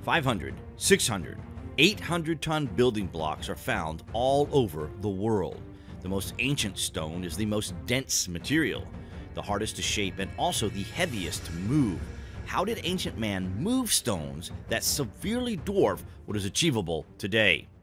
500, 600, 800-ton building blocks are found all over the world. The most ancient stone is the most dense material, the hardest to shape, and also the heaviest to move. How did ancient man move stones that severely dwarf what is achievable today?